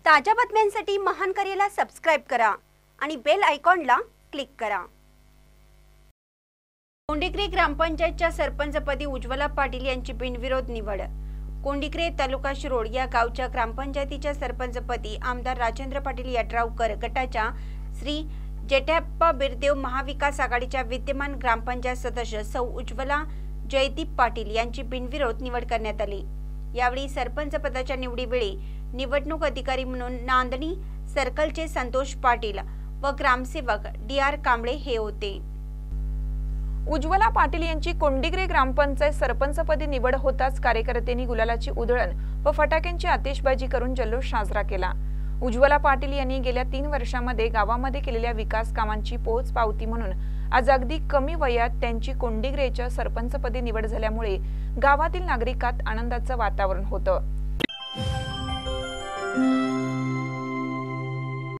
ताज्या बातम्यांसाठी महान करेला सबस्क्राइब करा आणि बेल आयकॉनला क्लिक करा। कोंडिक्रे ग्रामपंचायतच्या सरपंचपदी उज्ज्वला पाटील यांची बिनविरोध निवड। कोंडिक्रे तालुका शिरोड या गावच्या ग्रामपंचायतीच्या सरपंचपदी आमदार राजेंद्र पाटील यड्रावकर गटाच्या श्री जेठप्पा बिरदेव महाविकास आघाडीच्या विद्यमान ग्रामपंचायत सदस्य सौ उज्ज्वला जयदीप पाटील यांची बिनविरोध निवड करण्यात आली। यावेळी सरपंच पदाच्या निवडीवेळी निवडणूक अधिकारी म्हणून नांदणी सर्कलचे संतोष पाटील व ग्रामसेवक डी.आर. कांबळे हे होते। उज्ज्वला पाटील यांची कोंडिग्रे ग्रामपंचायत सरपंचपदी निवड होताच कार्यकर्त्यांनी गुलालाची उधळण व फटाक्यांची आतिषबाजी करून जल्लोष साजरा केला। उज्ज्वला पाटील यांनी गेल्या 3 वर्षांमध्ये गावामध्ये केलेल्या विकास कामांची पोहोच पावती म्हणून आज अगदी कमी वयात त्यांची कोंडिग्रेच्या सरपंचपदी निवड झाल्यामुळे गावातील नागरिकांत आनंदाचं वातावरण होतं।